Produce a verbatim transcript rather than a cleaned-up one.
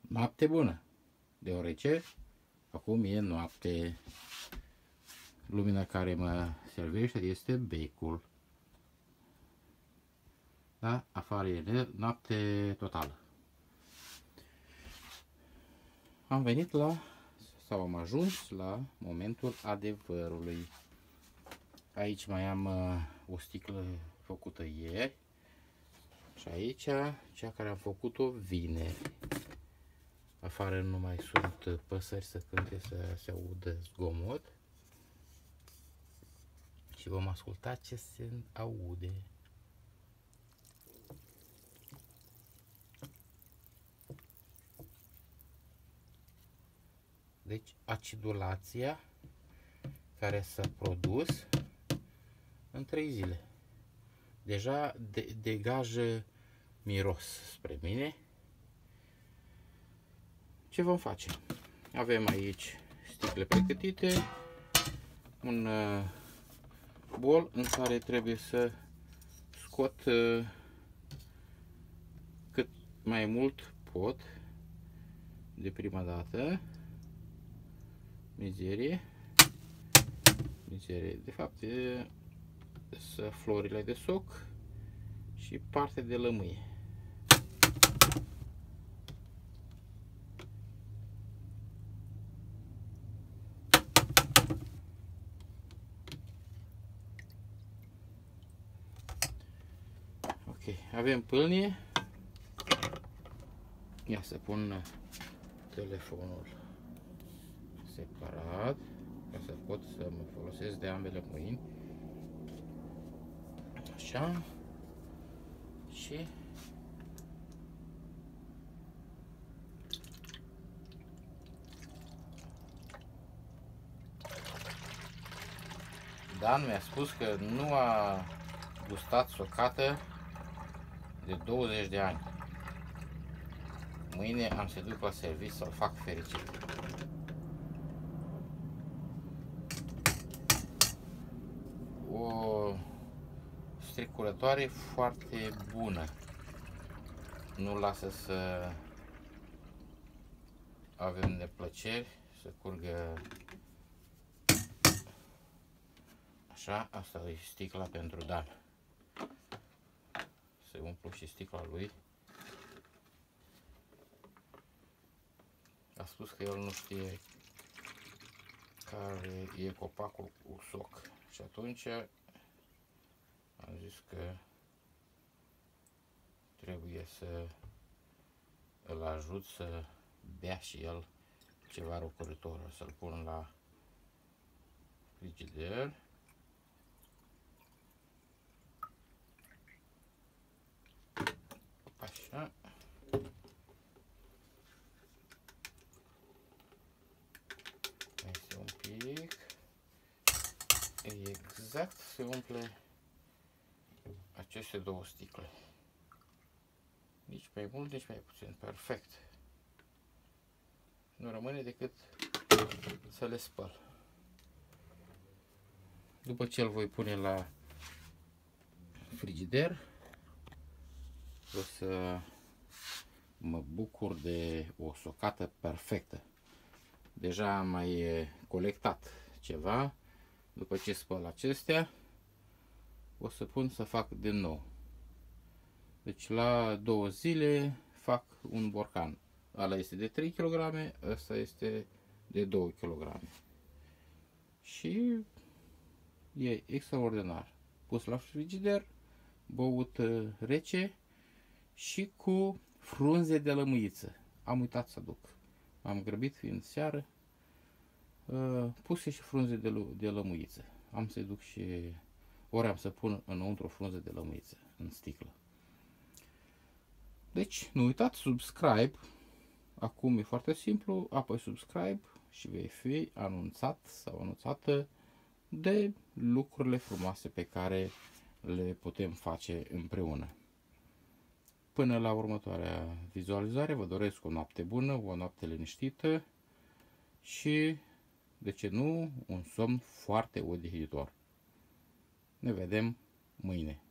Noapte bună, deoarece acum e noapte. Lumina care mă servește este becul. Da? Afară e noapte totală. Am venit la, sau am ajuns la momentul adevărului. Aici mai am uh, o sticlă făcută ieri și aici cea care am făcut-o vineri. Afară nu mai sunt păsări să cânte, să se audă zgomot. Și vom asculta ce se aude. Deci acidulația care s-a produs în trei zile. Deja de degajă miros spre mine. Ce vom face? Avem aici sticle pregătite, un uh, bol în care trebuie să scot uh, cât mai mult pot de prima dată. Mizerie. Mizerie. De fapt, e, să florile de soc și parte de lămâie. Ok, avem pâlnie. Ia să pun telefonul separat ca să pot să mă folosesc de ambele mâini. Așa. Și Dan mi-a spus că nu a gustat socată de douăzeci de ani. Mâine am să duc la serviciu să-l fac fericit. O stricurătoare foarte bună. Nu lasă să avem neplăceri, să curgă. Așa, asta e sticla pentru Dan. Se umplu și sticla lui. A spus că el nu știe care e copacul cu soc. Și atunci am zis că trebuie să îl ajut să bea și el ceva răcorător. O să-l pun la frigider. Așa. Este un pic. Exact se umple aceste două sticle. Nici mai mult, nici mai puțin. Perfect. Nu rămâne decât să le spăl. După ce îl voi pune la frigider, o să mă bucur de o socată perfectă. Deja am mai colectat ceva. După ce spăl acestea, o să pun să fac din nou. Deci la două zile fac un borcan. Ala este de trei kilograme, ăsta este de două kilograme. Și e extraordinar. Pus la frigider, băut rece și cu frunze de lămâiță. Am uitat să aduc. Am grăbit fiind seară. Puse și frunze de, de lămâiță. Am să-i duc și... Ori am să pun înăuntru o frunză de lămâiță în sticlă. Deci, nu uitați, subscribe. Acum e foarte simplu. Apoi subscribe și vei fi anunțat sau anunțată de lucrurile frumoase pe care le putem face împreună. Până la următoarea vizualizare, vă doresc o noapte bună, o noapte liniștită și, de ce nu, un somn foarte odihnitor. Ne vedem mâine.